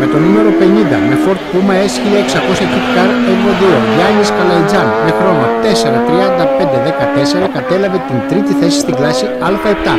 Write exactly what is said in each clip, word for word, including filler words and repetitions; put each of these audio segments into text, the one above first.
το νούμερο πενήντα με Ford Puma S χίλια εξακόσια Kit Car Evo δύο, Γιάννης Καλαϊτζάν με χρώμα τέσσερα τριάντα πέντε δεκατέσσερα κατέλαβε την τρίτη θέση στην κλάση Α επτά.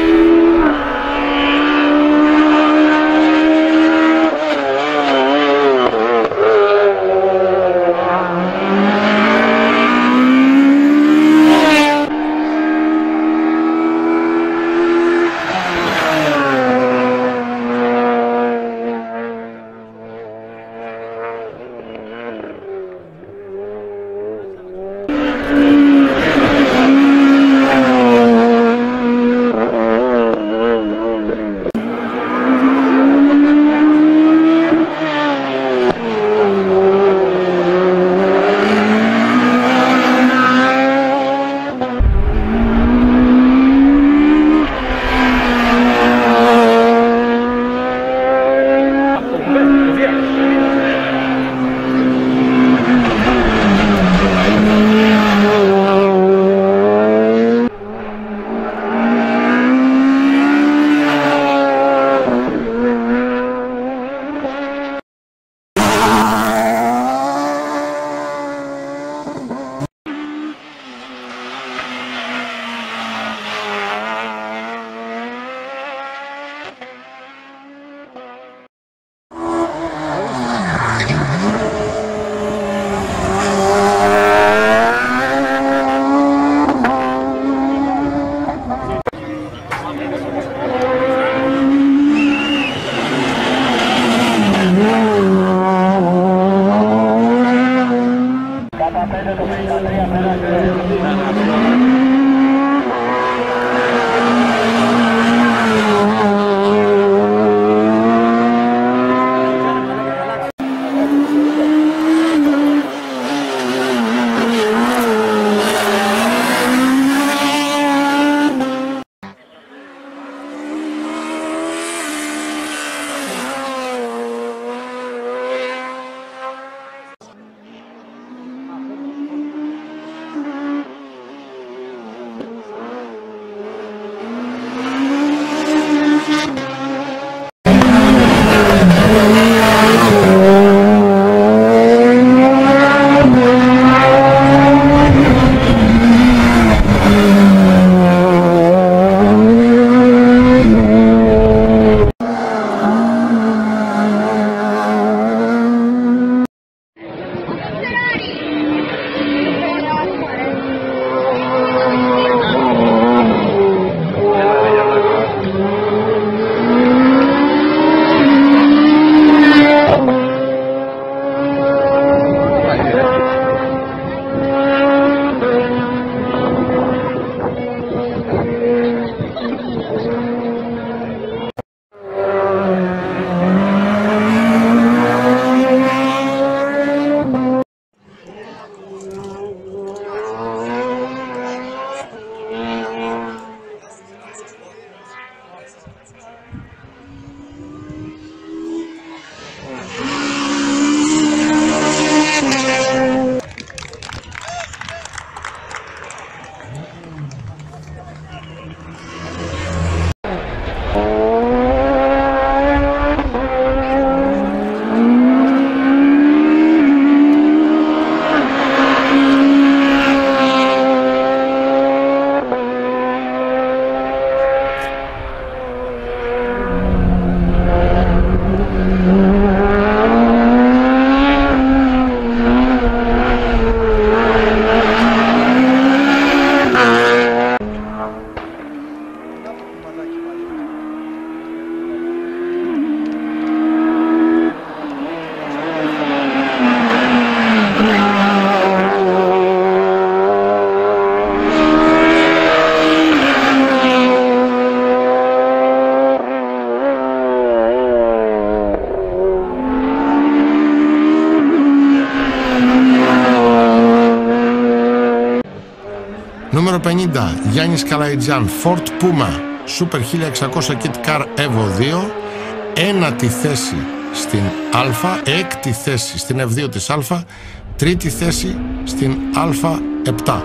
Νούμερο πενήντα, Γιάννης Καλαϊτζάν, Ford Puma, Super χίλια εξακόσια Kit Car Evo δύο, ένατη θέση στην Α, έκτη θέση στην F δύο της Α, τρίτη θέση στην Α επτά.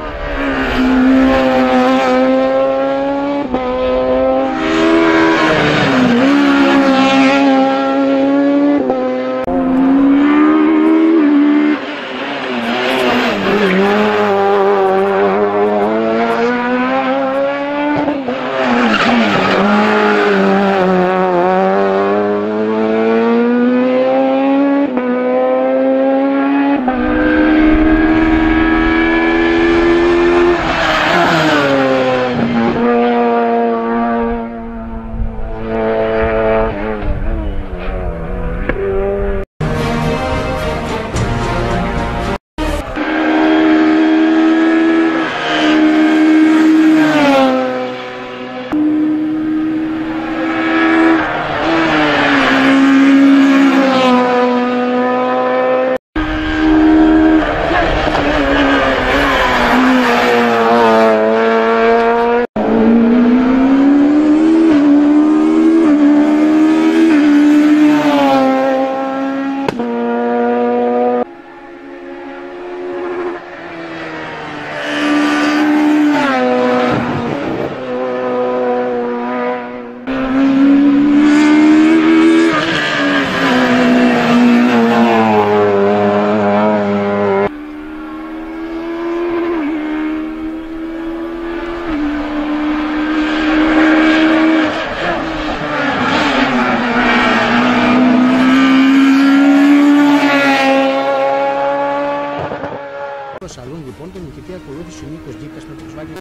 ακολούθησε ο Νίκος Γκίκας με Volkswagen.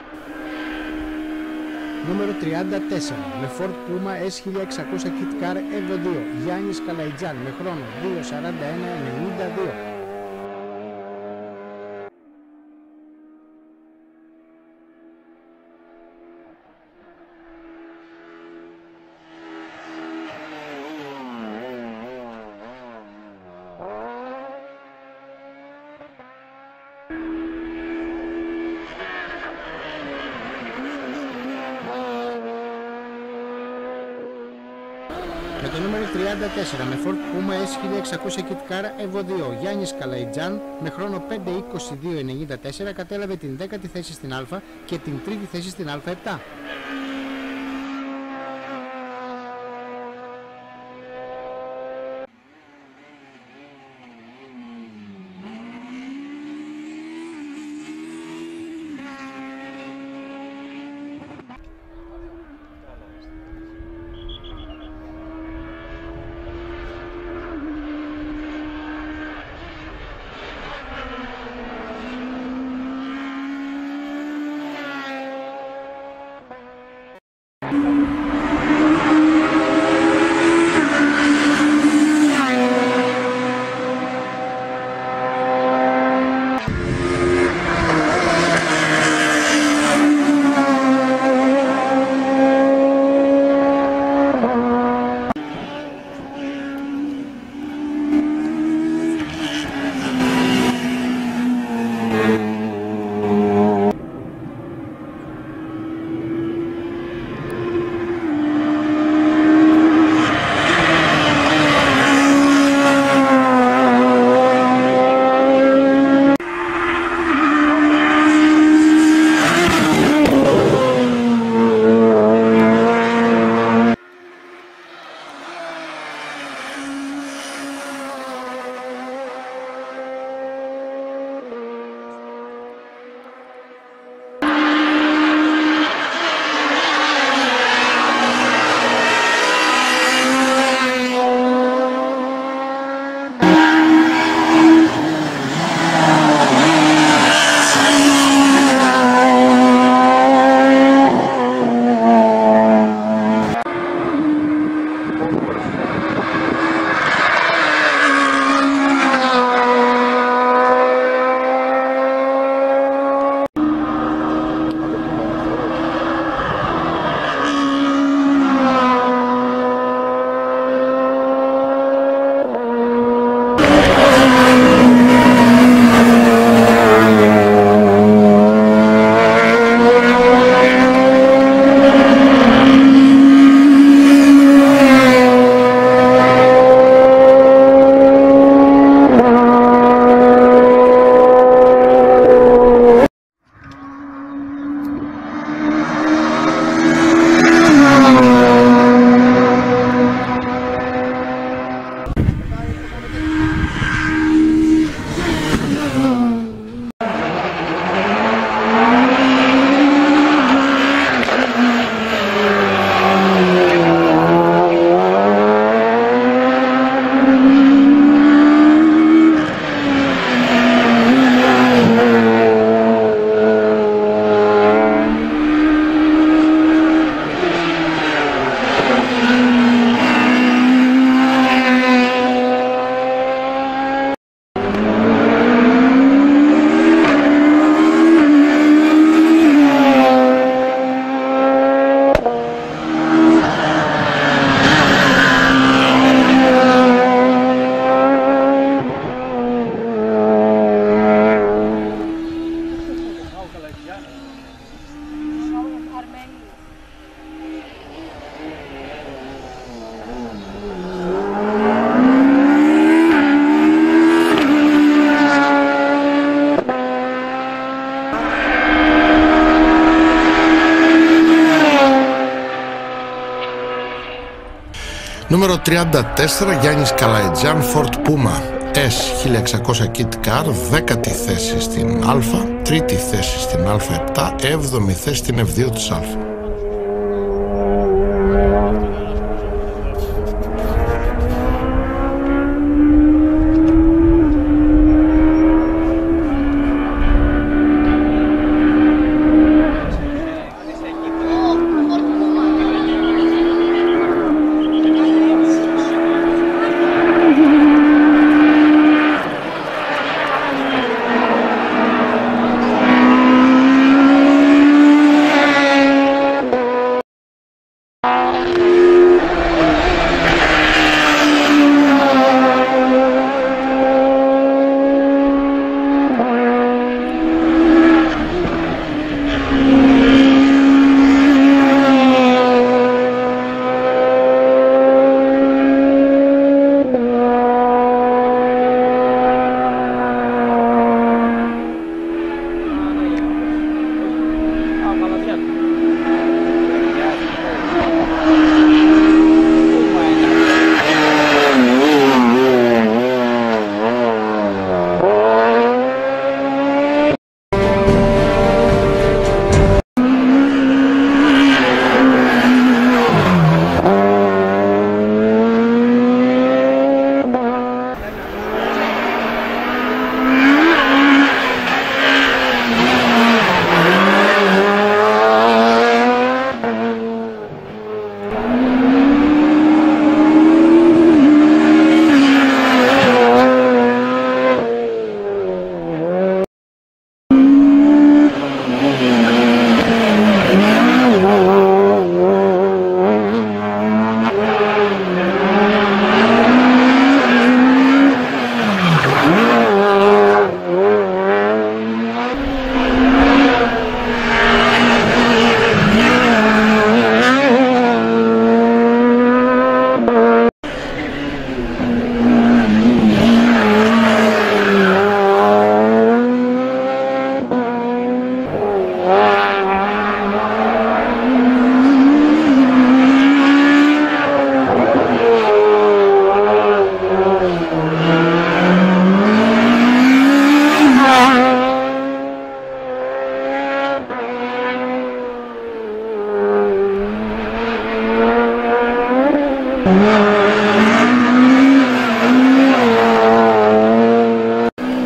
Νούμερο τριάντα τέσσερα με Ford Puma ες χίλια εξακόσια Kit Car Evo δύο, Γιάννης Καλαϊτζάν με χρόνο δύο σαράντα ένα ενενήντα δύο. Με το νούμερο τριάντα τέσσερα με Ford Puma ες χίλια εξακόσια Kit Car Evo δύο, Γιάννης Καλαϊτζάν με χρόνο πέντε είκοσι δύο ενενήντα τέσσερα κατέλαβε την δέκατη θέση στην Α και την τρίτη θέση στην Α επτά. Νούμερο τριάντα τέσσερα, Γιάννης Καλαϊτζάν, Ford Puma ες χίλια εξακόσια Kit Car, δέκατη θέση στην Α, τρίτη θέση στην Α επτά, έβδομη θέση στην Εφ δύο της Α.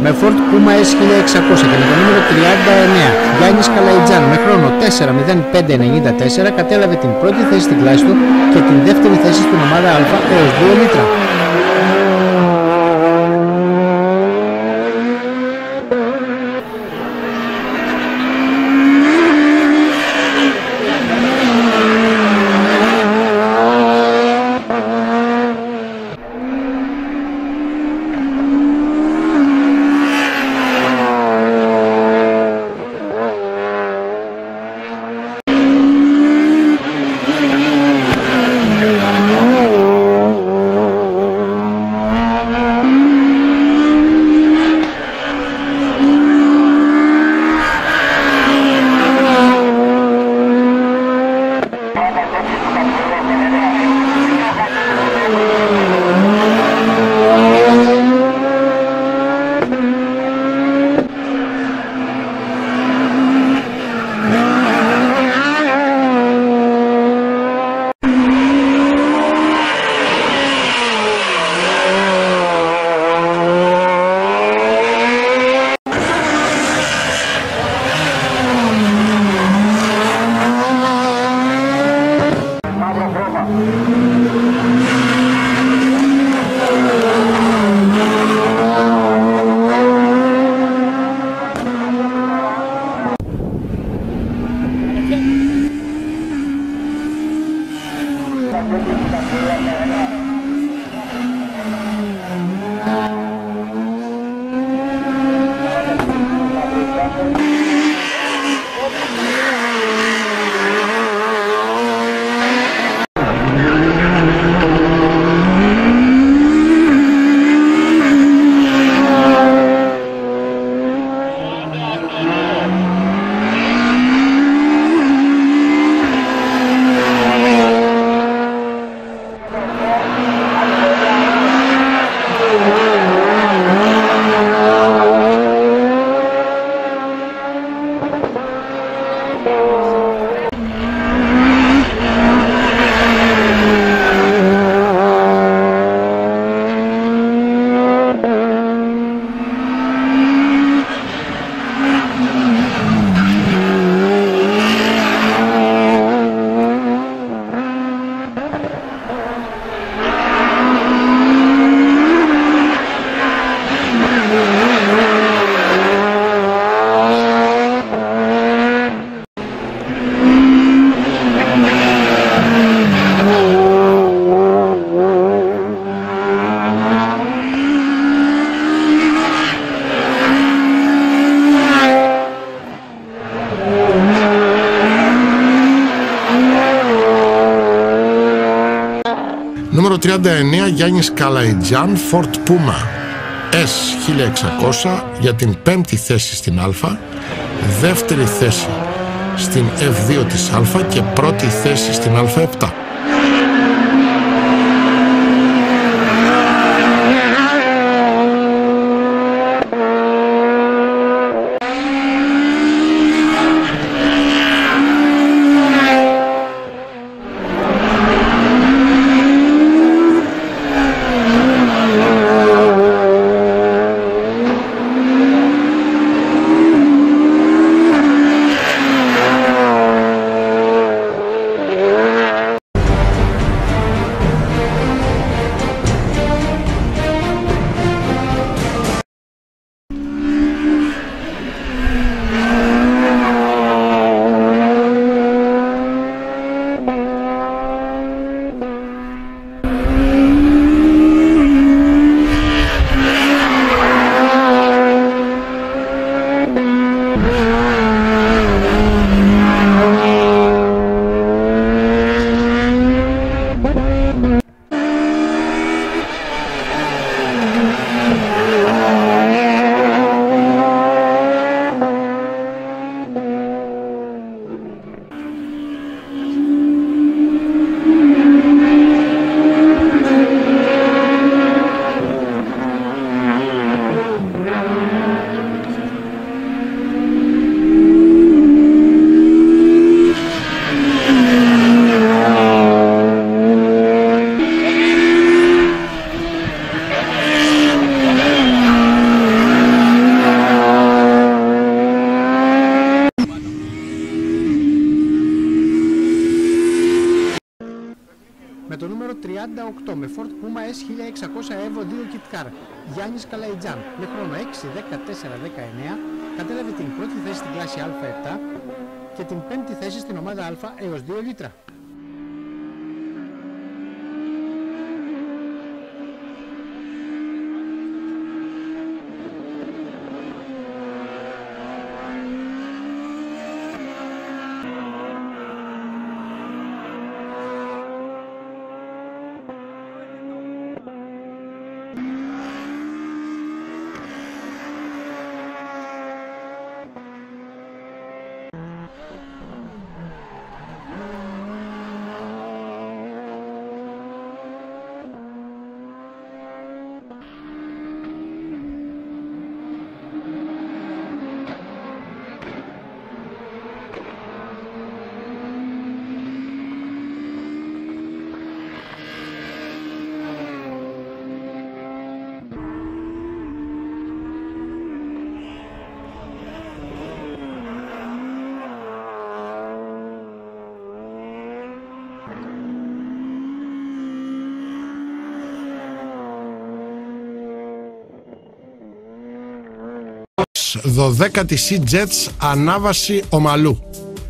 με Ford Puma S χίλια εξακόσια και με το νούμερο τριάντα εννέα Γιάννης Καλαϊτζάν με χρόνο τέσσερα μηδέν πέντε ενενήντα τέσσερα κατέλαβε την πρώτη θέση στην κλάση του και την δεύτερη θέση στην ομάδα Α έως δύο λίτρα. Νούμερο τριάντα εννέα Γιάννης Καλαϊτζάν, Ford Puma S χίλια εξακόσια για την πέμπτη θέση στην Α, δεύτερη θέση στην F δύο της Α και πρώτη θέση στην Α επτά. οκτώ με Ford Puma S χίλια εξακόσια Evo δύο Kit Car, Γιάννης Καλαϊτζάν, με χρόνο έξι δεκατέσσερα δεκαεννέα, κατέλαβε την πρώτη θέση στην κλάση Α επτά και την πέμπτη θέση στην ομάδα Α έως δύο λίτρα. δωδέκατη Sea-Jets ανάβαση ομαλού.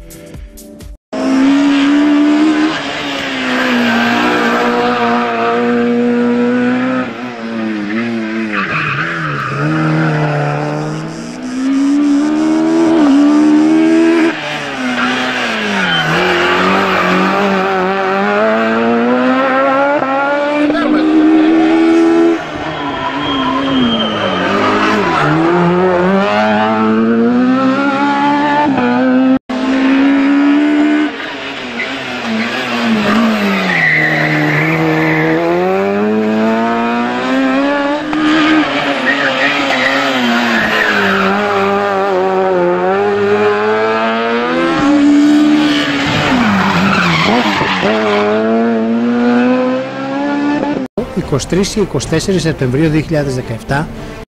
είκοσι τρεις και είκοσι τέσσερις Σεπτεμβρίου δύο χιλιάδες δεκαεπτά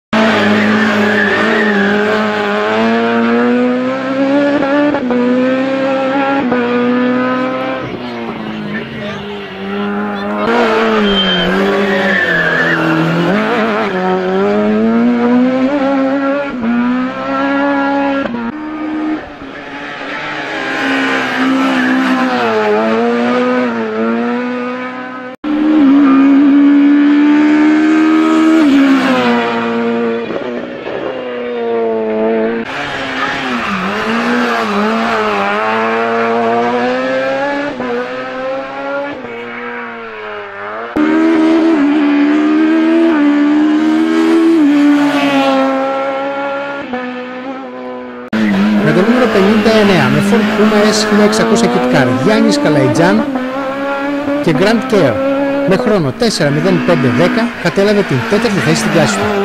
πενήντα εννέα με Ford Puma S χίλια εξακόσια Kit Car, Γιάννης Καλαϊτζάν και Grand Care, με χρόνο τέσσερα μηδέν πέντε δέκα, κατέλαβε την τέταρτη θέση στην κλάση του.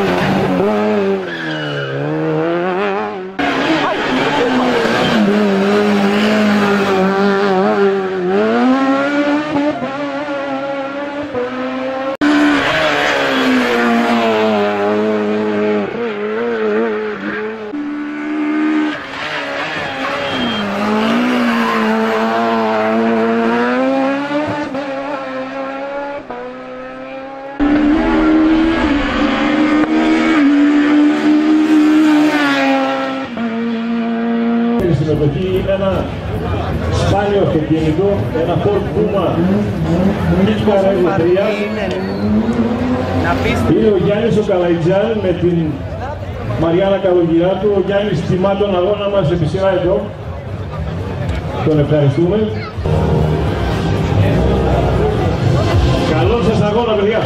Συμμετοχή είναι ένα σπάνιο αυτοκίνητο, ένα Ford Puma Kit Car Evo τρία. Είναι ο Γιάννης ο Καλαϊτζάν με την Μαριάννα Καλογυράτου. Ο Γιάννης τιμά τον αγώνα μας επί σειρά εδώ. Τον ευχαριστούμε. Καλό σας αγώνα, παιδιά!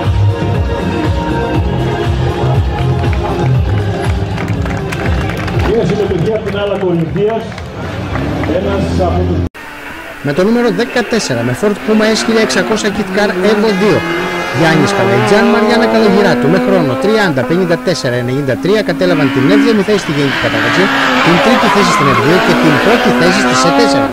Είναι συμμετοχή από την άλλα Κορινθίας, ένας από τους... Με το νούμερο δεκατέσσερα με Ford Puma S χίλια εξακόσια Kit Car Evo δύο, Γιάννης Καλαϊτζάν, Μαριάννα Καλογυράτου, με χρόνο τριάντα πενήντα τέσσερα ενενήντα τρία, κατέλαβαν την έβδομη θέση στη γενική κατάταξη, την τρίτη θέση στην F δύο και την πρώτη θέση στη σι τέσσερα.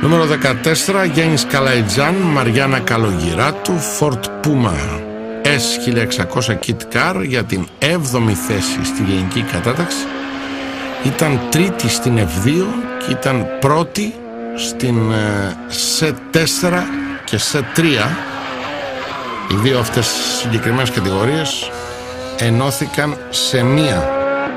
Νούμερο δεκατέσσερα, Γιάννης Καλαϊτζάν, Μαριάννα Καλογυράτου, Ford Puma S χίλια εξακόσια Kit Car για την έβδομη θέση στη γενική κατάταξη. Ήταν τρίτη στην εφ δύο και ήταν πρώτη στην σετ τέσσερα και σετ τρία. Οι δύο αυτές συγκεκριμένες κατηγορίες ενώθηκαν σε μία.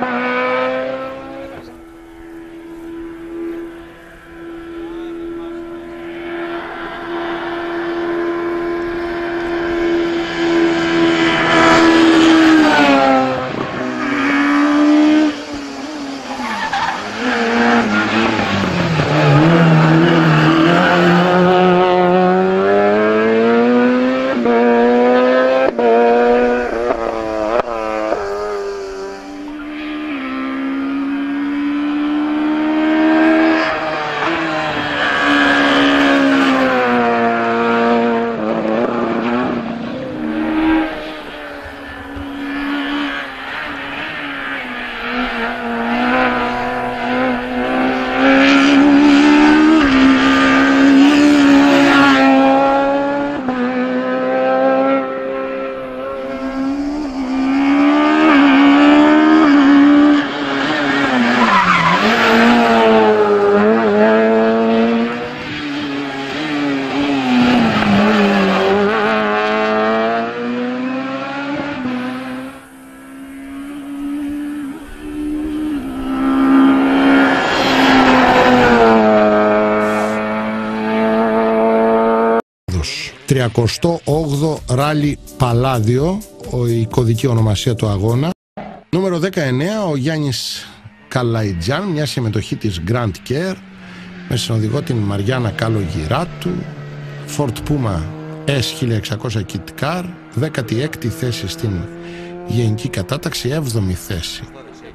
τριακοστό όγδοο Ράλι Παλάδιο, η κωδική ονομασία του αγώνα. Νούμερο δεκαεννέα, ο Γιάννης Καλαϊτζάν, μια συμμετοχή της Grand Care με συνοδηγό την Μαριάννα Καλογυράτου, Ford Puma S χίλια εξακόσια Kit Car, δέκατη έκτη θέση στην γενική κατάταξη, έβδομη θέση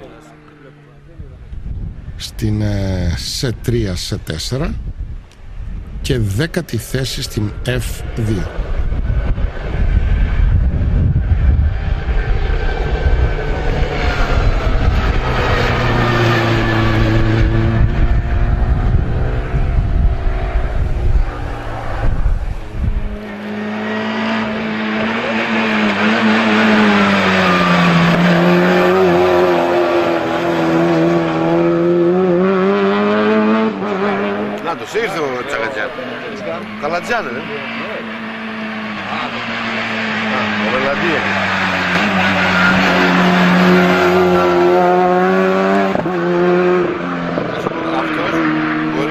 στην σετ τρία σετ τέσσερα και δέκατη θέση στην εφ δύο. Ήρθε ο Τσακατζάν. Καλατζάν, ρε. Ο Ρελαντία. Αυτός μπορεί.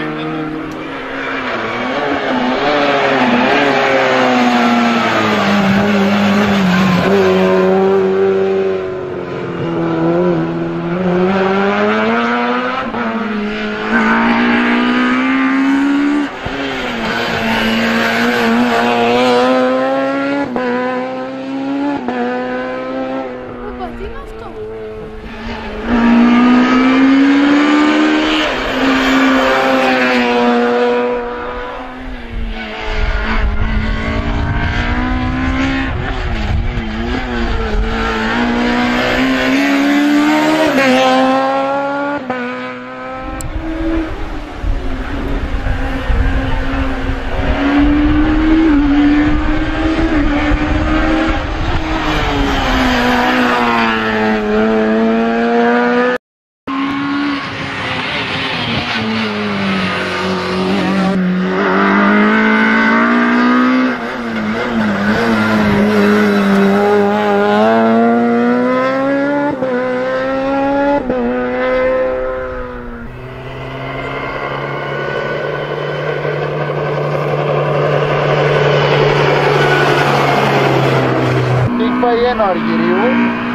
Αργυρίου